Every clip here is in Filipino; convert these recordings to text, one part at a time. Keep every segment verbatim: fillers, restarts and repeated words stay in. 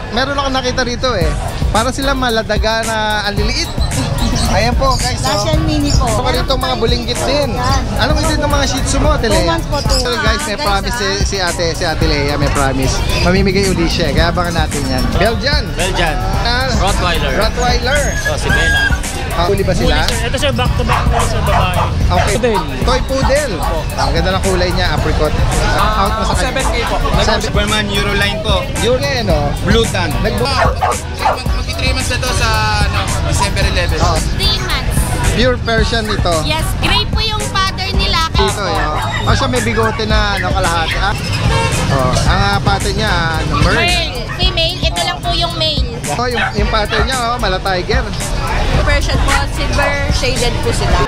meron akong nakita rito eh. Para sila maladaga na aliliit. Ayan po guys. So, Russian mini po. so rito mga bulinggit din. Anong edad ng mga Shih Tzu mo, Ate Lea? Two months po, two So months. guys, may Guys, promise si, ah. si ate, si Ate Lea, may promise. Mamimigay uli siya, kaya abangan natin yan. Belgian. Belgian. Ah, Rottweiler. Rottweiler. Oh, si Bella. Ah, huli ba sila? Ito sir, back to back po sa babae. Okay. Poodle. Toy Poodle. Ang ganda ng kulay niya, apricot. Uh, out mo sa kanya. seven K po. Seven- Superman Euroline po. Yun nga no? Blue Tan. Nag- Magti three months na to sa ano, December eleventh. oh, three months. pure Persian ito. Yes, gray po yung pattern nila. Dito eh. Oh, siya may bigote na ano, kalahati. Ah. Oh, ang uh, pattern niya, ano, merl. Male, female, ito lang po yung male. Oh, yung, yung pattern niya, oh, mala tiger. Persian po, silver shaded po sila.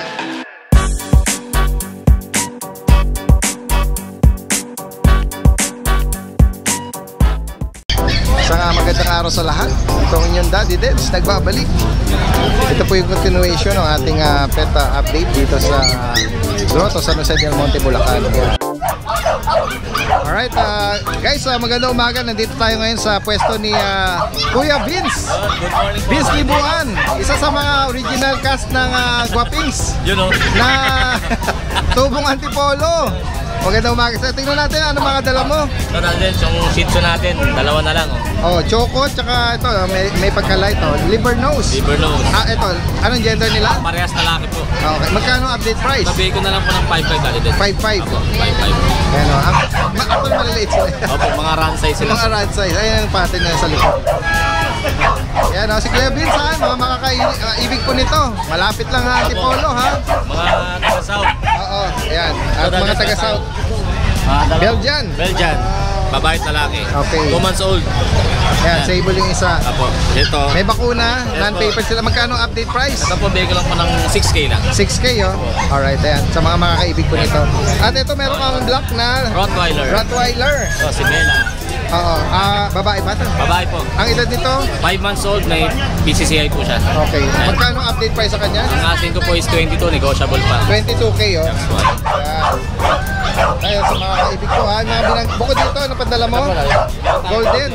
Isang magandang araw sa lahat. Ito ang inyong Daddy Deds, nagbabalik. Ito po yung continuation ng ating uh, pet uh, update dito sa uh, Grotto San Jose del Monte, Bulacan. Alright, uh, guys, uh, magandang umaga. Nandito tayo ngayon sa pwesto ni uh, Kuya Vince. Good morning po. Vince Libuan, isa sa mga original cast ng uh, Guapings You know. na Tubong Antipolo. Magandang umaga. So, tingnan natin ano mga dala mo. Ito natin, yung Shih Tzu natin, dalawa na lang. Oh. Oh, choco, tsaka ito, may, may pagka-light, oh. Liver nose. Liver nose. Ah, ito, anong gender nila? Parehas na laki po. Okay, magkano update price? Sabihin ko na lang po ng five five dali din. five five. five five. Ayan o, ang, ma actually maliliit sila. Opo, mga run size sila. Mga rad size, ayan ang pattern na sa likod. Ayan o, si Kuya Vince ha, mga makakaibig po nito. Malapit lang ha, Antipolo ha. Mga taga-south. Oo, ayan. At mga taga-south. Ah, dalawa. Belgian. Belgian. Babae at lalaki. Okay. two months old. Ayan, sable yung isa. Apo. Ito. May bakuna, non-paper sila. Magkano update price? Ito po, bigay ko lang po ng six K lang. six K oh. Alright, ayan. Sa mga makakaibig po nito. At ito meron kang black na Rottweiler. Rottweiler. Oh, si Bella. Oo. Ah, babae ba ito? Babae po. Ang edad nito? five months old, may P C C I po siya. Okay. Magkano update price sa kanya? Ang atin ko po is twenty-two, negotiable pa. twenty-two K oh. That's one. Ayan. Ayan, sa mga kaibig ko ha. Mga binang... Bukod dito, ano pandala mo? Golden.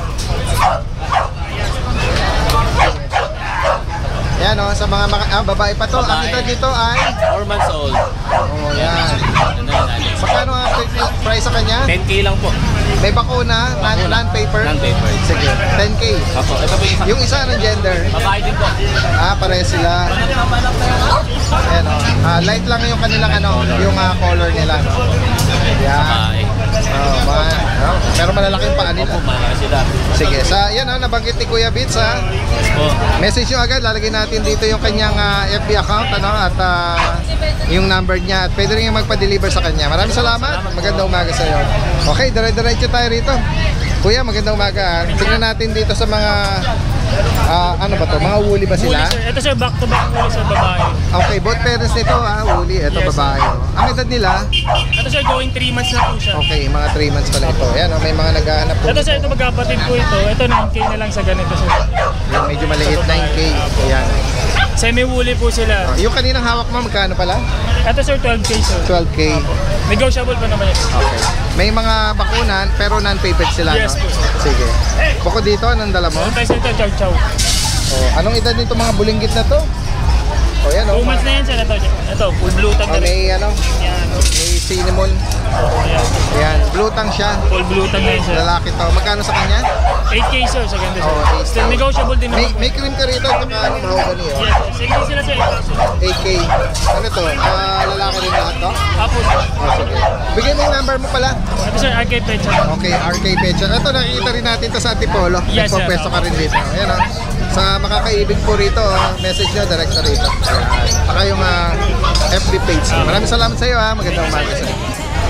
Ayan oh, sa mga maka... ah, babae pa to. Ang Babae. edad nito ay... four months old. Oh, yan. Ano yan, ano? Magkano ang update price sa kanya? ten K lang po. May bakuna, non- non-paper? Non-paper. Sige, ten K. Apo, ito po yung isa. Yung isa ng gender? Babae din po. Ah, pareho sila. Ayan o. Ah, light lang yung kanilang ano, yung uh, color nila. Yan. Babae. Oh, ma oh, pero malalaki yung paa nila. Opo, malaki sila. Sige, sa yan oh, nabanggit ni Kuya Vince ha. Po. Message nyo agad, lalagay natin dito yung kanyang uh, F B account ano, at uh, yung number niya. At pwede rin yung magpa-deliver sa kanya. Maraming salamat. Magandang umaga sa iyo. Okay, dire-diretso tayo rito. Kuya, magandang umaga. Tingnan natin dito sa mga uh, ano ba to? Mga woolly ba sila? Huli, sir. Ito sir, back to back po sa babae. Okay, both parents nito ha, woolly. Ito Yes, babae. Oh. Ang edad nila? Ito sir, going three months na po siya. Okay, mga three months pala ito. Ayan, oh, may mga naghahanap po. Ito sir, ito magkapatid po ito. Ito nine K na lang sa ganito sir. Yung medyo maliit, nine K. Ayan. Semi-woolly po sila. Oh, yung kaninang hawak mo, magkano pala? Ito sir, twelve K sir. twelve K. Negotiable pa naman yun. Okay. May mga bakunan, pero non-papered sila, Yes, no? po, sir. Sige. Bukod dito, anong dala mo? Ito sir, ito, chow chow. Oh, anong edad nito mga bulinggit na to? Oh, yan, oh. Two months na yan sir. Ito, ito full blue tang Oh, na rin. may ano, Yan. may cinnamon. Ayan. Ayan, blue tang siya. Full blue tang na yan sir. Lalaki to. Magkano sa kanya? eight K sir, sa ganito sir. Oh, eight K. Still negotiable din May, naman. may cream ka rito, saka ano, mahogany, oh. Yes, sir. Sige sila sir. eight K. Ano to? Ah, lalaki rin lahat to? Apo sir. Oh, sige. Bigay mo yung number mo pala. Ito sir, arcade pecha. Okay, R K Pecha. Ito, nakikita rin natin to sa Antipolo. Yes, sir. Nagpapwesto ka rin dito. Ayan o. Sa makakaibig po rito, oh, message nyo, direct sa rito. Ayan. Saka yung uh, F B page. Maraming salamat sa iyo ha. Magandang umaga sa iyo.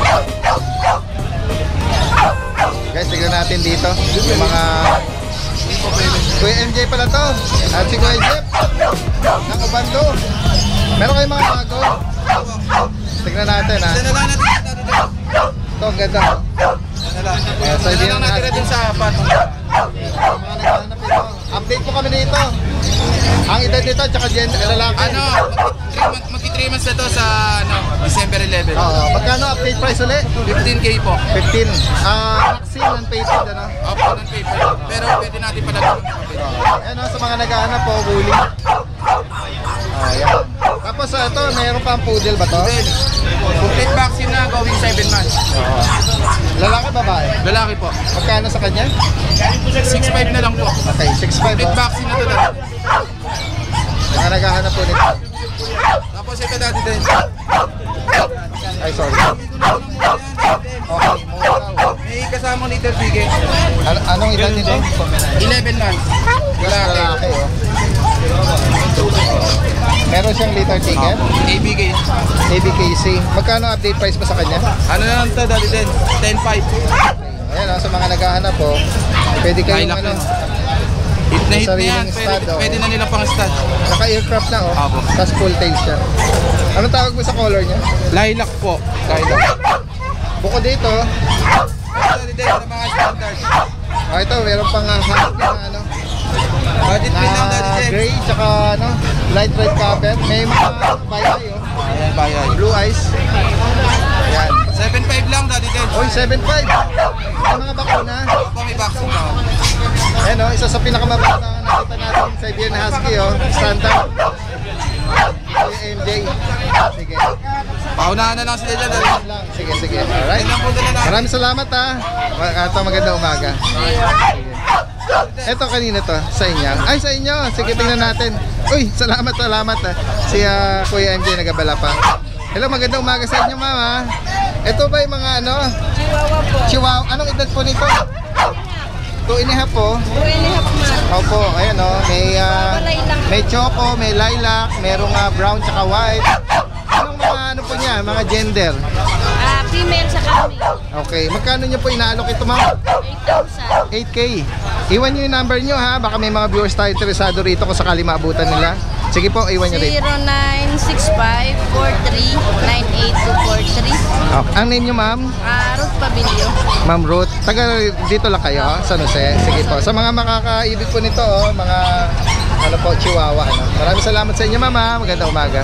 Guys, tignan natin dito yung mga Kuya M J pala to. At si Kuya Jeff ng Ubando. Meron kayong mga bago. Tignan natin ha. Ito, ang ganda. Ayan, so hindi na natin dun sa patong. mga naghahanap ito. Update po kami dito. Ang edad nito, tsaka gen, lalaki. Ano, magti three months na to sa ano, December eleven. Oo, magkano update price ulit? fifteen K po. fifteen. Ah, vaccine and pated, ano? Opo, ng paper. Pero pwede natin palagyan ng papel. Ayan, oh, sa mga naghahanap po, bully. Ayan. Tapos uh, ito, mayroon pa ang poodle ba to? Then, complete vaccine na going seven months. Oo. Lalaki, babae? Lalaki po. Magkano sa kanya? six five na lang po. Okay, six five. Complete Oh. vaccine na to lang. Mga naghahanap po nito. Tapos ito dati din. Ay, sorry. Okay, mura. May kasamang liter bigay. An anong edad nito? eleven months. Lalaki. Lalaki, oh. Meron siyang liter ticket? A B K. A B K C. Magkano update price pa sa kanya? Ano na lang to dati din? ten five. Ayan, oh, sa mga naghahanap po, pwede kayong Lilac ano, na. Hit na hit na sariling yan. stud, Pwede, oh. pwede na nilang pang stud. naka-aircraft na, oh. Apo. Tapos full tail siya. Anong tawag mo sa color niya? Lilac po. Lilac. Bukod dito, Ito dati din sa mga standard. oh, ito, meron pang uh, husky na ano, Budget din lang dati na din. gray, tsaka ano, light red cover. May mga bayay, oh. Ayan, bayan. Blue eyes. Ayan. seven five lang dati din. Oy, seven five. May mga bakuna. Opo, may vaccine na. Ayan, oh, isa sa pinakamabata na nakita natin sa Siberian Husky, oh. Standard. Kuya M J. Sige. Paunahan na lang sila dyan. dali. Lang. Sige, sige. Alright. Yan lang po dala natin. Maraming salamat, ha. Ito, magandang umaga. Sige. Ito, kanina to. Sa inyo. Ay, sa inyo. Sige, tingnan natin. Uy, salamat, salamat, ha. Si uh, Kuya M J nagabala pa. Hello, magandang umaga sa inyo, mama. Ito ba yung mga ano? Chihuahua po. Chihuahua. Anong edad po nito? Two and a half po. Two and a half months. Opo, ayan o. May, uh, may choco, may lilac, merong uh, brown tsaka white. Anong mga ano po niya? Mga gender? Ah, female sa kami. Okay, magkano niyo po inaalok ito, ma'am? eight thousand. eight K. Iwan niyo yung number niyo, ha? Baka may mga viewers tayo interesado rito kung sakali maabutan nila. Sige po, iwan niyo rin. zero nine six five four three nine eight two four three. Oh, ang name niyo, ma'am? Ah, Ruth Pabilio. Ma'am Ruth. Taga dito lang kayo, ha? San Jose. Sige po. Sa mga makakaibig po nito, oh, mga ano po, chihuahua. Ano? Maraming salamat sa inyo, ma'am, ha? Magandang umaga.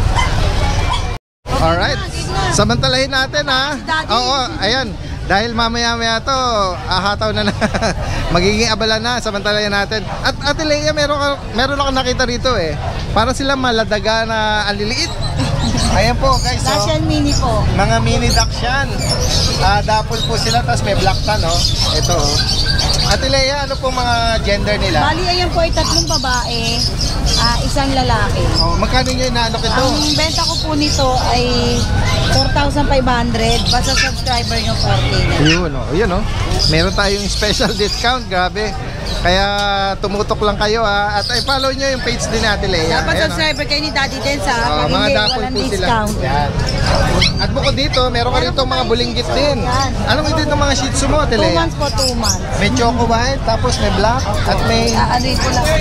Alright. Samantalahin natin, ha? Oo, ayan. Dahil mamaya-maya to, ahataw na na. Magiging abala na, samantalahin natin. At Ate Leia, meron, ka, meron ako nakita rito eh. Para sila maladaga na aliliit. Ayan po, guys. So, Russian mini po. mga mini Dachshund. Ah, dapol po sila, tapos may black tan, oh. Ito, oh. Ate Leia, ano po mga gender nila? Bali, ayan po ay tatlong babae, ah, isang lalaki. Oh, magkano nyo inaalok ito? Ang benta ko po nito ay four thousand five hundred. Basta subscriber nyo four K na. Yun, oh. Yun, oh. Meron tayong special discount, grabe. Kaya tumutok lang kayo, ha. At ay follow nyo yung page din natin, Leia. Dapat Ayan, oh. subscriber kayo ni Daddy Den sa Oh, pag mga hindi, dapol walang po sila. discount. Yan. At bukod dito, meron ka rito mga bulinggit din. Yan. Anong edad ng mga shih tzu mo, Ate Two Leia? months po, two months. May choco white, tapos may black, at may Ah, ano po lang.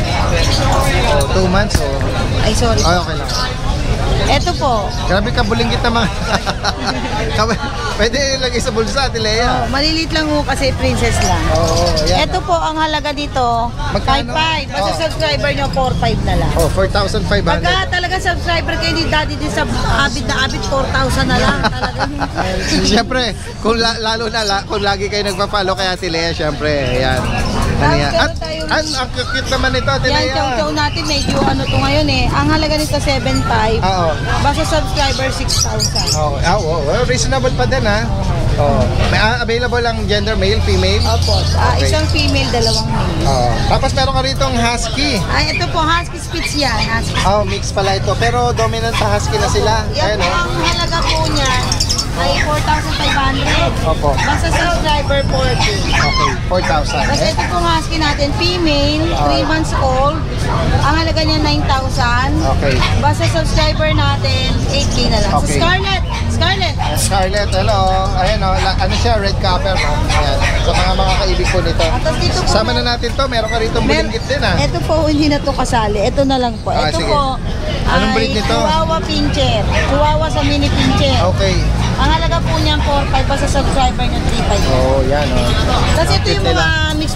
oh, two months. Oh. Ay, sorry. Ay, okay lang. Ito po. Grabe ka bulinggit na mga... Kabe- Pwede ilagay sa bulsa, Ate Leia. Oh, malilit lang ho kasi princess lang. Oo, yan. Ito po, ang halaga dito, five Magkano? five. Basta Oh. subscriber nyo, four five na lang. Oh, four thousand five hundred. Pagka talaga subscriber kayo ni Daddy din sa abit na abit, four thousand na lang. Talagang Siyempre, kung la- lalo na la- kung lagi kayo nagpa-follow kay Ate Leia, siyempre, ayan. Ano yan? At, an, ang cute naman ito, Ate yan, Leia. chow-chow natin, medyo ano to ngayon eh. Ang halaga nito seven five. Oo. Basta subscriber six thousand. Oh, ah, oh, well, reasonable pa din, ha? Oh. May ah, available ang gender, male, female. Opo. Ah, Okay. isang female, dalawang male. Oh. Tapos meron ka rito ang husky. Ay, ito po, Husky Spitz yan. Husky. Oh, mix pala ito. Pero dominant sa husky na sila. Yan Ayan, po, oh. ang halaga po niyan ay four thousand five hundred. Opo. Basta subscriber four K. Okay, four thousand. Tapos ito pong husky natin, female, three months old. Ang halaga niya nine thousand. Okay. Basta subscriber natin, eight K na lang. Okay. So Scarlett, Scarlett. Scarlett, hello. Ayan, oh. La- ano siya, red cover, no? Ayan. Sa mga mga kaibig po nito. At tapos dito po, Sama na natin to. Meron ka rito Mer- bulinggit din, ha? Ito po, hindi na to kasali. Ito na lang po. Ah, Ito sige. po, Anong ay breed nito? Chihuahua Pincher. Chihuahua sa mini Pincher. Okay. Ang halaga po niyan four five, basta subscriber niya three five. Oh, yan, oh. Tapos ito Cute yung nila. mga mixed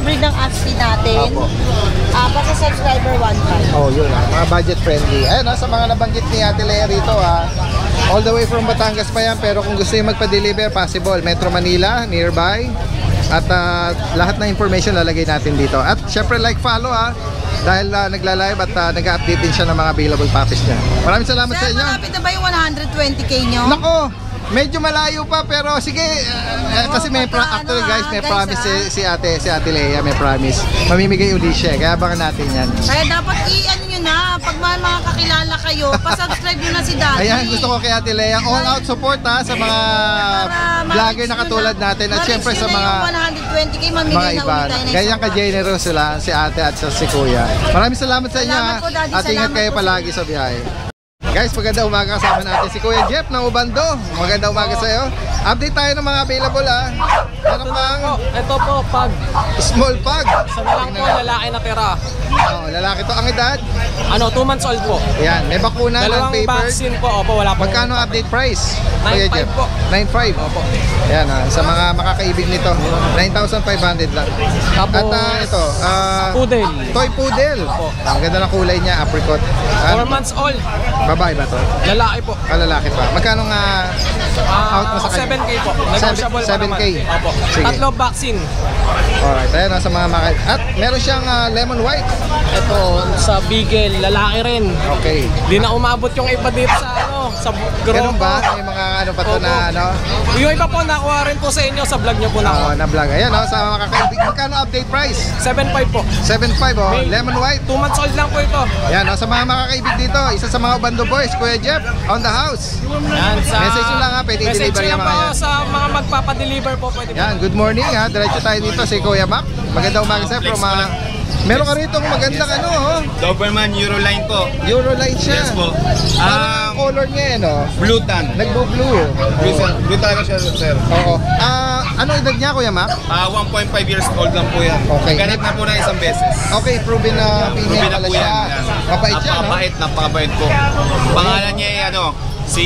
breed ng Aspi natin. Opo. Ah, pa sa subscriber one five. Oh, yun ah, mga budget friendly. Ayun ah, sa mga nabanggit ni Ate Lea rito ah, all the way from Batangas pa yan, pero kung gusto niyo magpa-deliver, possible. Metro Manila, nearby. At ah, lahat ng information lalagay natin dito. At syempre like, follow ah, dahil uh, nagla-live at uh, nag-update din siya ng mga available puppies niya. Maraming salamat sa Sir, inyo. malapit na ba yung one hundred twenty K nyo? Nako, medyo malayo pa pero sige, uh, eh, kasi may pro- actually guys, may guys, promise si, ah. si ate, si Ate Lea, may promise. Mamimigay uli siya, kaya abangan natin yan. Kaya dapat i-ano nyo na, pag may mga kakilala kayo, pa-subscribe nyo na si Daddy. Ayan, gusto ko kay Ate Lea, all out support ha sa mga Para vlogger ma-reach na katulad nyo natin at ma-reach syempre nyo sa na mga yung one hundred twenty K, mamigay mga na iba. ulit tayo ng Ganyan isang ka-generous sila, si ate at sa si kuya. Maraming salamat sa inyo Salamat ha. po, Daddy. At ingat Salamat kayo po, palagi sa biyahe. Guys, maganda umaga, kasama natin si Kuya Jeff ng Ubando. Maganda umaga sa iyo. Update tayo ng mga available ha. Meron pang Ito po, pag small pug. sa lang po, lalaki na tira. Oh, lalaki to. Ang edad? Ano, two months old po. Yan, may bakuna, Dalawang non-papered. vaccine po, opo, wala po. Magkano update price? Kuya nine five Jeff? po. nine five. Opo. Yan ha, sa mga makakaibig nito. nine thousand five hundred lang. Tapos, At ah, ito, ah, Poodle. toy poodle. Ang ganda ng kulay niya, apricot. four Ah, months old. babae ba to? Lalaki po. Ah, lalaki pa. Magkano nga Ah, out mo sa kanya? seven K po. Negotiable pa seven naman. K. Opo. Sige. Tatlo vaccine. Alright, ayan na sa mga maka... At meron siyang ah, lemon white. Ito, sa Beagle, lalaki rin. Okay. Di na umabot yung iba dito sa ano, sa Ganun grupo. ba? May mga ano pa to Opo. na ano? Yung iba po, nakuha rin po sa inyo, sa vlog nyo po na Oh, na vlog. Ayan oh, sa mga kakaibig. Magkano update price? seven five po. seven five oh, May- lemon white. two months old lang po ito. Ayan oh, sa mga makakaibig dito, isa sa mga Ubando boys, Kuya Jeff, on the house. Yan, sa... Message nyo lang ha, pwede Message i-deliver nyo yung lang mga po yan. sa mga magpapadeliver po. Pwede po. Yan, good morning ha. Diretso tayo dito si Kuya Mac. Maganda umaga sir from uh, meron ka rito magandang ano oh. Doberman Euroline po. Euroline siya. Yes po. Parang Um, color niya eh no. Blue tan. Nagbo-blue. Blue, blue talaga siya, sir. Oo. Ah, ano edad niya Kuya Mac? Ah, one point five years old lang po yan. Okay. Ganit na po na isang beses. Okay, proven na Proven female na pala po siya. yan. yan. Mabait siya, no? Napakabait, napakabait po. Pangalan niya ay ano, si...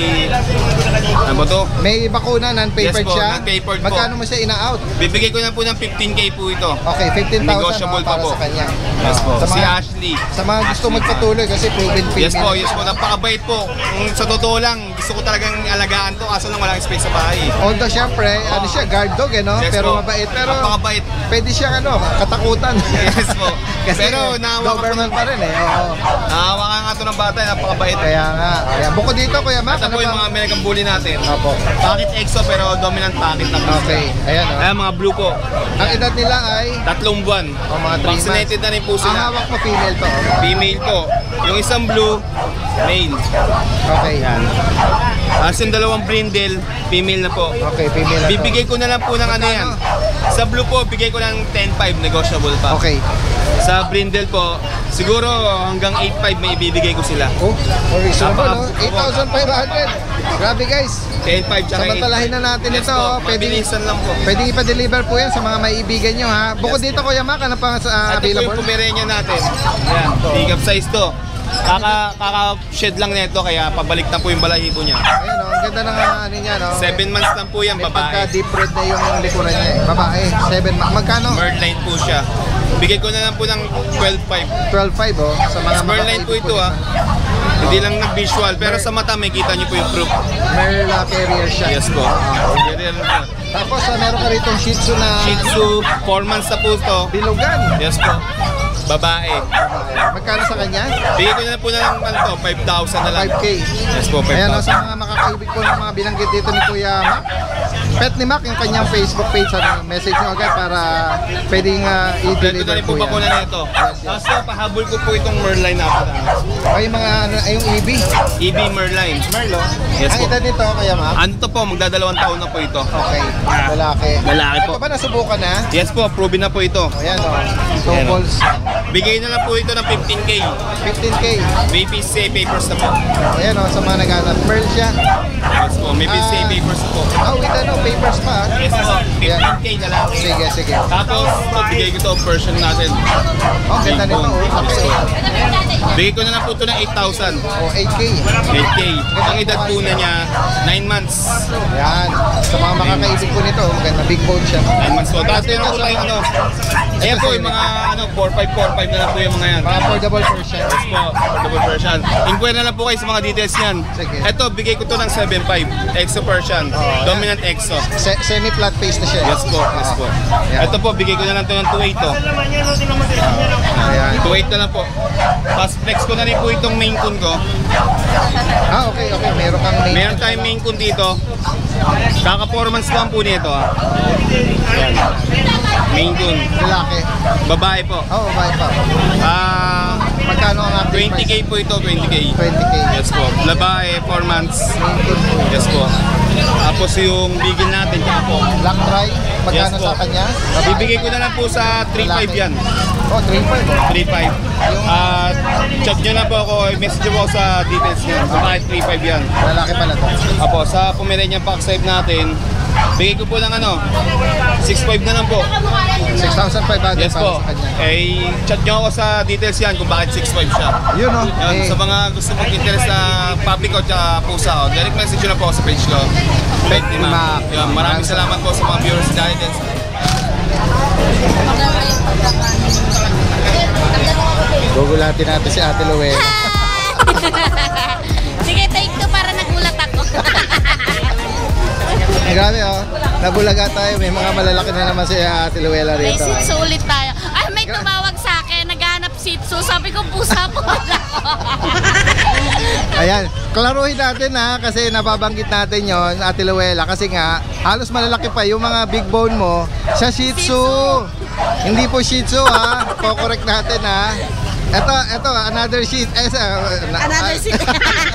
Ano ba to? May bakuna, non-papered Yes po, siya. non-papered po. Magkano mo siya ina-out? Bibigay ko na po ng fifteen K po ito. Okay, fifteen thousand Negotiable no, pa para po. sa kanya. Yes po. Sa Si mga, Ashley. sa mga gusto magpatuloy kasi proven female. Yes po, yes po. Napakabait po. Kung sa totoo lang, gusto ko talagang alagaan to kaso lang walang space sa bahay. Although syempre, ano siya, guard dog eh, no? Yes Pero po. mabait. Pero Napakabait. pwede siya ano, katakutan. Yes po. kasi Pero nahawakan Doberman ko- pa rin eh. Oo. Nahawakan nga to ng bata, napakabait. Kaya nga. Kaya bukod dito, Kuya Mac, At ano po yung ba? mga American Bully natin. Opo. Pocket exo pero dominant pocket na po. Okay, ayan o. Ayan mga blue po. Ang edad nila ay Tatlong buwan. o mga three months. Vaccinated na rin po Ang sila. hawak mo female to. oh. Female po. Yung isang blue, male. Okay. Yan. As yung dalawang brindle, female na po. Okay, female na to. Bibigay ko na lang po ng ano yan. Sa blue po, bigay ko ng ten five, negotiable pa. Okay. Sa brindle po, siguro hanggang eight five may ibibigay ko sila. Oh, for reasonable, no? Napaka- eight thousand five hundred. Grabe, guys. ten five tsaka eight. Samantalahin na natin Yes ito. po, oh. Pwede, mabilisan lang po. pwede ipa-deliver po yan sa mga maibigan nyo, ha? Bukod dito, Kuya Mac, ano pa sa uh, At ito yung available? Pomeranian natin. Ayan, big up size to. Kaka, kaka-shed lang nito kaya pabalik na po yung balahibo niya. Ayun, oh, ang ganda ng uh, ano niya, no? Seven months lang po yan, May pagka babae. deep red na yung likuran niya, eh. Babae, seven months. Magkano? Merline po siya. Bigay ko na lang po ng twelve five. twelve five, oh. Sa mga Merline po makakaibig ito ah. Hindi lang nag-visual, pero sa mata may kita niyo po yung proof. Merle uh, carrier siya. Yes po. Carrier po. Tapos, uh, meron ka rito Shih Tzu na Shih Tzu, four months na po ito. bilugan. Yes po. Babae. Magkano sa kanya? Bigay ko na lang po ng ano to, five thousand na lang. five K. Yes po, five Ayan, oh, thousand. sa mga makakaibig po ng mga binanggit dito ni Kuya Mac. Pet ni Mac, yung kanyang Facebook page, ano, message nyo agad para pwedeng uh, Kompleto na i-deliver rin po po yan. bakuna nito. Tapos po, pahabol ko po itong Merline na po. Ay, mga ano, ay, yung E B. E B Merline. Merlo. Yes Ang po. edad nito, Kuya Mac? Ano to po, magdadalawang taon na po ito. Okay, lalaki. Lalaki po. Ito ba nasubukan na? Yes po, proven na po ito. Ayan, o. Oh. Two Ayan, oh. balls. Bigay na lang po ito ng fifteen K. fifteen K. May P C A papers na po. Ayan o, sa mga naghanap. Pearl siya. Yes po, may P C A Ah. papers po. Ah, with ano, papers pa. ah. Yes po, fifteen K na lang. Sige, sige. Tapos, ito, bigay ko to ang version natin. Oh, ganda nito. Oh. Okay. Bigay ko na lang po ito ng eight thousand. Oh, eight K. eight K. Ang edad po na niya, nine months. Yan. Sa mga makakaisip po nito, maganda. Big bone siya. nine months po. Tapos yun po tayong ano. Ayan po yung mga ano, four five four five na lang po yung mga yan. Mga affordable version. Yes po, double version. Inquire na lang po kayo sa mga details niyan. Sige. Ito, bigay ko to ng seven five. Exo version. Dominant Exo. Se- semi-flat face na siya. Yes po, yes po. Yan. Ito po, bigay ko na lang to ng two eight to. Ayan. two eight na lang po. Tapos flex ko na rin po itong main coon ko. Ah, okay, okay. Meron kang main. Meron tayong main coon dito. Kaka four months lang po nito ah. Yan. Main coon. Lalaki. Babae po. Oh, babae pa. Ah, Magkano ang update twenty K price? po ito, twenty K. twenty K. Yes po. Babae, four months. Main coon po. Yes po. Tapos yung bigil natin, tsaka po. Black Tri. Magkano Yes po. sa kanya? Bibigay ko na lang po sa three five yan. Oh, three five. three five. At chat nyo na po ako, message nyo po ako sa details nyo. So bakit three five yan? Lalaki pala to. Apo, sa Pomeranian Pack Save natin, bigay ko po ng ano, six five na lang po. six thousand five hundred Yes para po. sa kanya. Eh, chat nyo ako sa details yan kung bakit six five siya. Yun oh. Yan, Eh, sa mga gusto mong interest na public ko at pusa ko, direct message nyo na po ako sa page ko. Pet ni Ma'am. Yan, maraming salamat po sa mga viewers dahil din. gugulatin natin si Ate Luwe. Sige, take two para nagulat ako. Grabe oh. Nabulaga tayo. May mga malalaki na naman si Ate Luwela May rito. sitso ulit tayo. Ay, may tumawag sa akin. Naghanap sitso. Sabi ko, pusa po ako. Ayan, klaruhin natin ha, kasi nababanggit natin yon Ate Luwela, kasi nga, halos malalaki pa yung mga big bone mo sa Shih Tzu. Hindi po Shih Tzu ha, po-correct natin ha. Ito, ito, another Shih eh, sa- na- Another ay, sitso.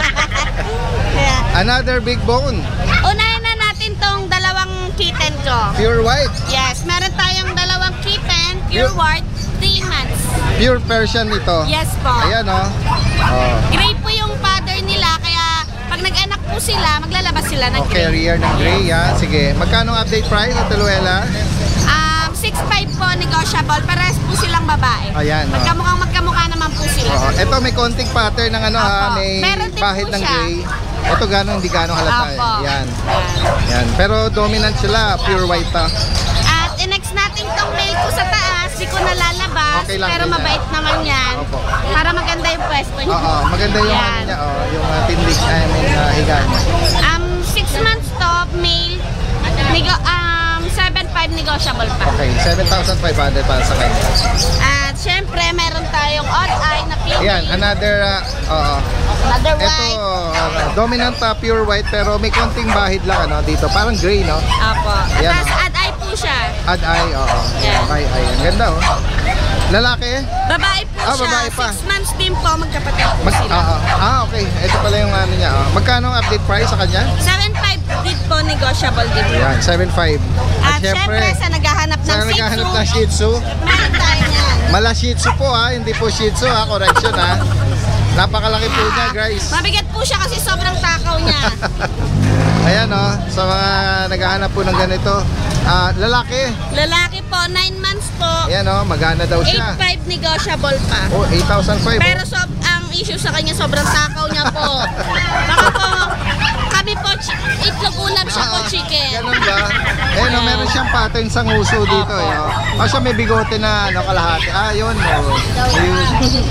another big bone, Unahin na natin tong dalawang kitten ko. pure white, Yes, meron tayong dalawang kitten, pure Pure- white, three months. pure Persian ito. Yes po. Ayan oh. Oh. Gray po yung father nila, kaya pag nag-anak po sila, maglalabas sila ng Okay, gray. rear ng gray ha. Sige, magkano ang update price Ate Luwela? Um, six five po, negotiable. Parehas po silang babae. Ayan, oh. Magkamukhang magkamukha naman po sila. Oh, ito may konting pattern ng ano ha, Opo. may Meron din bahid po ng siya. gray. Ito gano'ng hindi gano'ng halata. eh. Opo. Yan. Yan. Yan. Pero dominant sila, pure white pa. At i-next natin tong male ko sa taas, di ko nalalabas, Okay lang pero din yan. mabait naman yan. Opo. Para maganda yung pwesto niya. Oo, maganda yung ano Yan. niya, oh, yung uh, tindig, I mean, uh, higa niya. Um, six months to, male, nego um, seven five negotiable pa. Okay, seven thousand five hundred para sa kanya. At syempre, meron tayong odd eye na female. Ayan, another, uh, oo. Another Ito, white. uh, dominant uh, pure white pero may konting bahid lang ano dito. Parang gray, no? Apo. Ayan, Tapos oh. odd eye po siya. Ad eye, oo. Yan. Ay, ay, ang ganda, oh. Lalaki? Babae po Ah, siya. babae pa. Six months din po, magkapatid po Mag, sila. ah, ah, ah, okay. Ito pala yung ano niya, oh. Magkano ang update price sa kanya? seven five din po, negotiable din po. Ayan, seven five. At syempre, sa naghahanap ng sa Shih naghahanap Tzu, ng Shih Tzu, meron tayo niyan. mala Shih Tzu po ha, hindi po Shih Tzu ha, correction ha. Napakalaki po niya, guys. Mabigat po siya kasi sobrang takaw niya. Ayan oh, sa mga naghahanap po ng ganito. Ah, lalaki. Lalaki po, nine months po. Ayan oh, magana daw eight siya. five negotiable pa. Oh, eight thousand five. Pero sob ang issue sa kanya, sobrang takaw niya po. Baka po, kami po, chi- itlog ulam siya po, chicken. Ganun ba? Ayan oh, meron siyang pattern sa nguso dito eh. Oh. Oh, siya may bigote na ano, kalahati. Ah, yun oh. Ayun.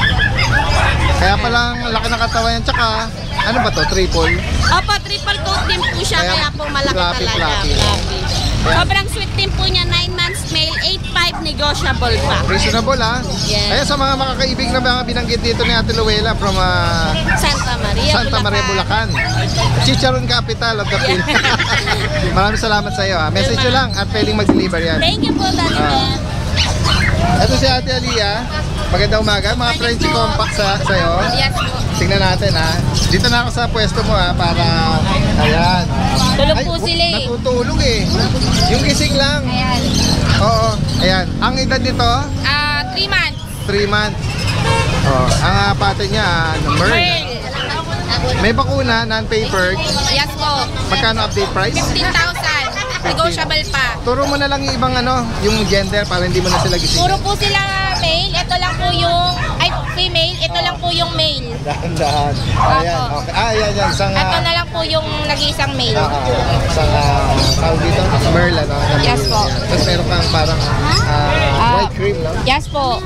Kaya palang laki ng katawan yan. Tsaka, ano ba to? Triple? Opo, triple coat din po siya, Kaya kaya, po malaki fluffy, talaga. fluffy. Fluffy. Ayan. Sobrang sweet din po niya, nine months male, eight five negotiable pa. Reasonable ha? Yes. Ayan sa mga makakaibig na mga binanggit dito ni Ate Luwela from ah, Santa Maria, Santa Maria, Bulacan. Chicharon capital of the Yeah. Philippines. Maraming salamat sa iyo ha. Message nyo lang at pwedeng mag-deliver yan. Thank you po, Daddy Ah. Ben. Ito si Ate Aliyah. Magandang umaga. Mga Frenchy compact sa sa'yo. Yes po. Tingnan natin ha. Dito na ako sa pwesto mo ha para... Ayan. Tulog Ay, po bu- sila eh. Natutulog eh. Yung gising lang. Ayan. Oo. Ayan. Ang edad nito, Ah, three months. three months. Oh, ang uh, pattern niya, uh, Merl. Merl. May bakuna, non-papered. Yes po. Magkano update price? fifteen thousand. Negotiable pa. Turo mo na lang yung ibang ano, yung gender para hindi mo na sila gising. Puro po sila male. Ito lang po yung, ay female. Ito lang po yung male. Dahan-dahan. Ayan, okay. Ah, ayan, yan. Isang, Ito ah, na lang po yung nag-iisang male. ah, ah, isang, ah, tawag dito, Merl, ano? na Yes male. po. Tapos meron kang parang ah, Ah. white cream, no? Yes po.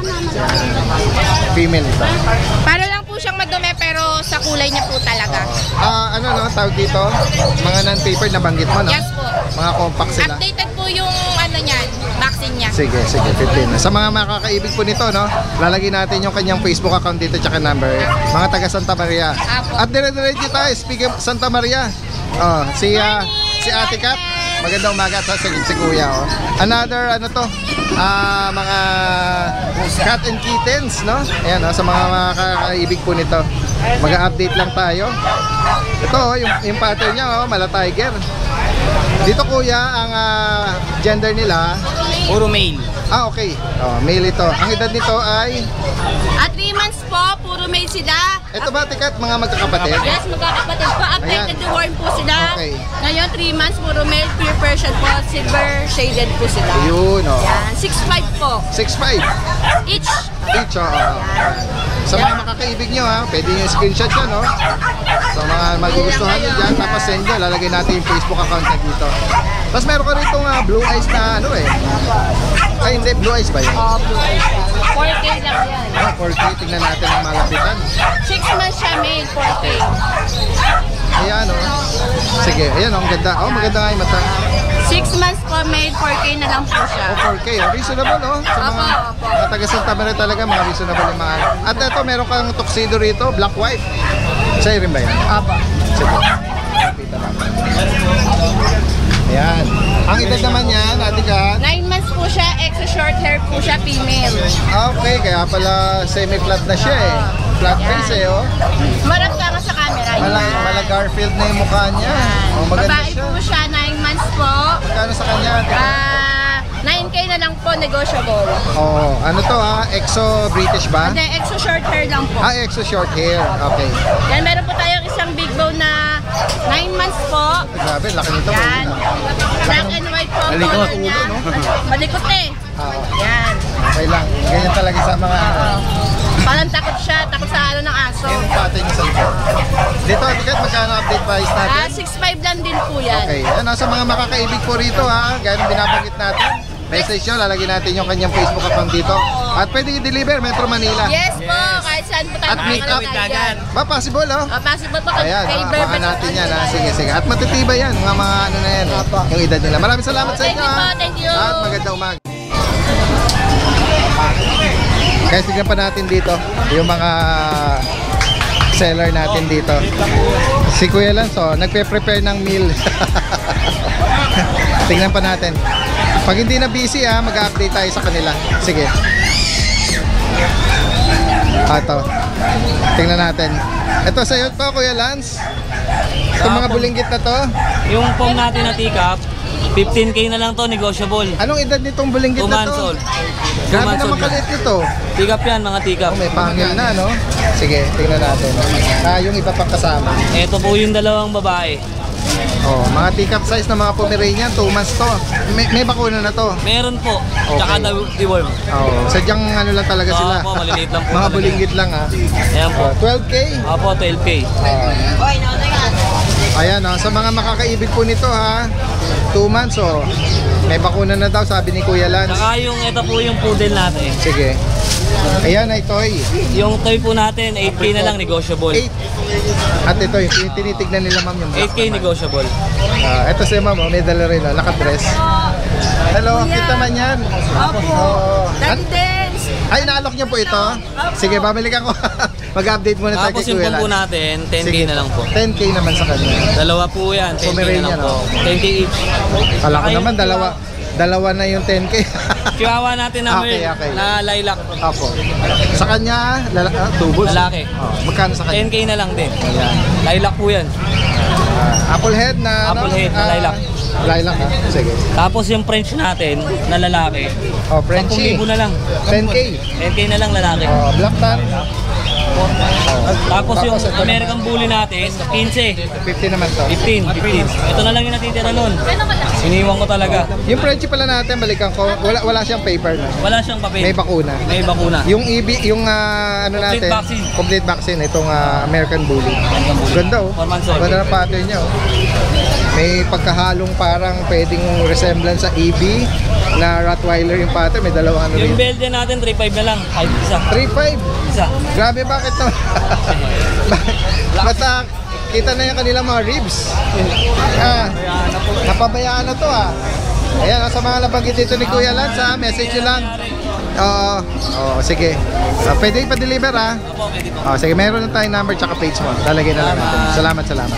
Female ito. Para lang po siyang madumi pero sa kulay niya po talaga. Ah, ano no, tawag dito? Mga non-papered na banggit mo, no? Yes po. Mga compact sila. Updated po yung ano niyan, vaccine niya. Sige, sige, fifteen na. Sa mga makakaibig po nito, no? Lalagay natin yung kanyang Facebook account dito tsaka number. Mga taga Santa Maria. Apo. At dire-diretso tayo, speaking of Santa Maria. Oh, si ah, si Ate Kat. Magandang umaga sa si, si Kuya, oh. Another ano to? Ah, mga cat and kittens, no? Ayan, oh, sa mga makakaibig po nito. Mag-update lang tayo. Ito, oh, yung, yung pattern niya, oh, mala tiger. Dito kuya, ang ah, gender nila, Puro male. ah okay, oh, male ito. Ang edad nito ay, At three months po, puro male sila. ito ba tikat mga magkakapatid? Yes, magkakapatid po. Updated Ayan. the worm po sila. Okay. Ngayon, three months, puro male, pure Persian po. Silver shaded po sila. Yun, oh. Yan, six five po. six five Each. each, oh. Sa mga makakaibig nyo ha, pwede nyo screenshot yan, no? Sa mga magugustuhan nyo dyan, tapos send nyo, lalagay natin yung Facebook account na dito. Tapos meron ka rito nga blue eyes na ano eh. Ay hindi, blue eyes ba yun? Oh, blue eyes. four K lang yan. Ah, four K, tignan natin ang malapitan. six months siya, male, four K. Ayan, oh. Sige, ayan, oh, ang ganda. Oh, maganda nga yung mata. six months po, male, four K na lang po siya. Oh, four K, oh. Reasonable, oh. Sa mga, Opo, opo. mga taga Santa Maria talaga, mga reasonable yung mga. At ito, meron kang tuxedo rito, black white. Sa'yo rin ba yan? Opo. Sige. Kita natin. Ayan. Ang edad naman yan, Ate Kat. nine months po siya, extra short hair po siya, female. Okay, kaya pala semi-flat na siya eh. Flat face eh, oh. Marap ka nga sa camera. Mala, mala Garfield na yung mukha niya. Oh, maganda Babae siya. po siya, nine months po. Magkano sa kanya? Ate Kat? Ah, nine K na lang po, negotiable. Oh, ano to ha? Exo British ba? Hindi, extra short hair lang po. Ah, exo short hair. Okay. Yan, meron po tayong isang big bone na nine months po. Grabe, laki nito. Yan. Black and white po ang Malikot color ulo, niya. no? Malikot eh. Ah, Yan. okay lang. Ganyan talaga sa mga Parang takot siya, takot sa ano ng aso. yung pattern niya sa likod. Dito, Ate Kat, magkano update price natin? Ah, six five lang din po yan. Okay, ano sa mga makakaibig po rito ha, gaya ng binabanggit natin. Message nyo, lalagay natin yung kanyang Facebook account dito. At pwede i-deliver, Metro Manila. Yes po, kahit saan po tayo At meet up. makakalagan. Ba, possible oh. Ah, possible po kay Ayan, kay ah, Berber. abangan natin yan ha. Sige, sige. At matitibay yan, mga mga ano na yan eh. Yung edad nila. Maraming salamat sa Thank inyo you po, ha. thank you. At magandang umaga. Guys, tignan pa natin dito yung mga seller natin dito. Si Kuya Lanzo, nagpe-prepare ng meal. Tingnan pa natin. Pag hindi na busy ha, mag-update tayo sa kanila. Sige. Ito. Tingnan natin. Ito sa'yo to, Kuya Lance. Itong mga bulinggit na to. Yung pong natin na teacup, fifteen K na lang to, negotiable. Anong edad nitong bulinggit two na months to? old. two Grabe months naman old na. kalit nito. Teacup yan, mga teacup. Oh, may pangil na, no? Sige, tingnan natin. Ah, yung iba pang kasama. Ito po yung dalawang babae. Oh, mga teacup size na mga Pomeranian, two months to. May, may bakuna na to. Meron po, Okay. tsaka the- deworm. Oh, sadyang ano lang talaga Oo sila. po, maliliit lang po mga talaga. bulinggit lang ha. Ayan po. Oh, twelve K. Opo, twelve K. Ayan oh, sa mga makakaibig po nito ha. two months oh. May bakuna na daw sabi ni Kuya Lance. Tsaka yung, ito po yung poodle natin. Sige. Ayan ay toy. Yung toy po natin, eight K na lang, negotiable. eight. At ito yung tinitignan nila ma'am yung eight K black naman. negotiable. Ah, ito si ma'am oh, may dala rin oh, nakadress. Hello, kita man yan. Opo. Oo. Daddy Dance. Ay, naalok niya po ito. Sige, babalik ako. Mag-update muna tayo Tapos kay yung Kuya pong po Lance. natin, ten K Sige na lang po. ten K naman sa kanya. Dalawa po yan, ten K na Pomeranian, lang po. oh. ten K each. Kala ko Saka naman yung dalawa. Dalawa na yung ten K. Chihuahua natin na Okay, Merl, okay. na lilac. Apo. Sa kanya, lala, ah, tubos. Lalaki. Oh, magkano sa ten kanya? K na lang din. Ayan. Lilac po yan. Ah, apple head na Apple ano, head na ah, lilac. Lilac ha? Sige. Tapos yung French natin na lalaki, Oh, ten Frenchie. thousand na lang. ten K. ten K na lang lalaki. Oh, Black Tan. Tapos yung Tapos ito American Bully natin, fifteen. fifty naman to. fifteen, fifteen. Ito na lang yung natitira nun. Iniwan ko talaga. Yung Frenchie pala natin, balikan ko. Wala wala siyang paper na. Wala siyang papel. May bakuna. May bakuna. Yung E B, yung ah, ano Complete natin, vaccine. complete vaccine, itong ah, American Bully. Ganda oh. Four months old. Ganda ng pattern niya oh. May pagkahalong parang pwedeng resemblance sa E B na Rottweiler yung pattern. May dalawang ano Yung rin. Belgian natin, three five na lang. Kahit isa. three five. Isa. Grabe, bakit to? Basta kita na yung kanilang mga ribs. Ah, napabayaan na to ah. Ayan, sa mga nabanggit dito ni Kuya Lance ha, message nyo lang. Oo, oo, sige. Uh, pwede pa-deliver ha. Opo, pwede po. Oh, sige, meron na tayong number tsaka page mo. Lalagay na lang natin. Salamat, salamat.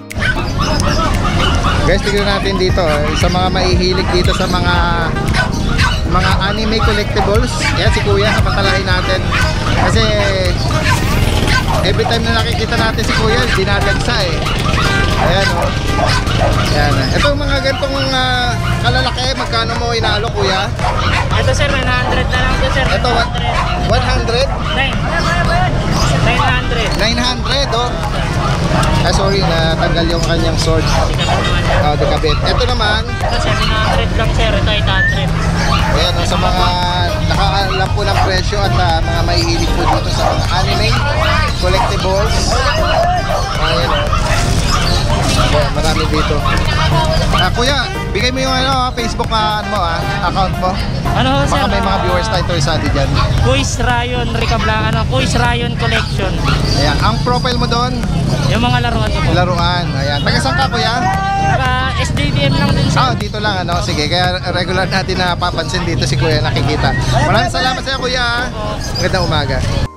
Guys, tignan natin dito. eh, Sa mga maihilig dito sa mga mga anime collectibles. Yan si Kuya, kapatalahin natin. Kasi every time na nakikita natin si Kuya, dinadagsa eh. Ayan o. Oh. Ayan. Ito mga ganitong mga kalalaki, magkano mo inalo Kuya? Ito sir, nine hundred na lang ito sir. Ito, one hundred? nine. nine hundred. nine hundred oh. Ah, sorry, natanggal yung kanyang sword. Oh, dekabit. Ito naman, Ito seven hundred lang sir, ito eight hundred. ayan, oh, sa mga nakaalam po ng presyo at ah, mga mahihilig po dito sa mga anime, collectibles. Ayan, oh. Ayan, marami dito. Ah, Kuya, bigay mo yung ano, Facebook ah, ano mo, ah, account mo. Ano ho sir? Baka may mga viewers tayo interesado dyan. Kuis Rayon, Ricabla, ano, Kuis Rayon Collection. Ayan, ang profile mo doon, Yung mga laruan ko po. laruan. Ayan, taga saan ka Kuya? Para S D D M lang din sir. Ah, dito lang ano. Sige, kaya regular natin na papansin dito si Kuya nakikita. Maraming salamat sa iyo Kuya. Magandang umaga.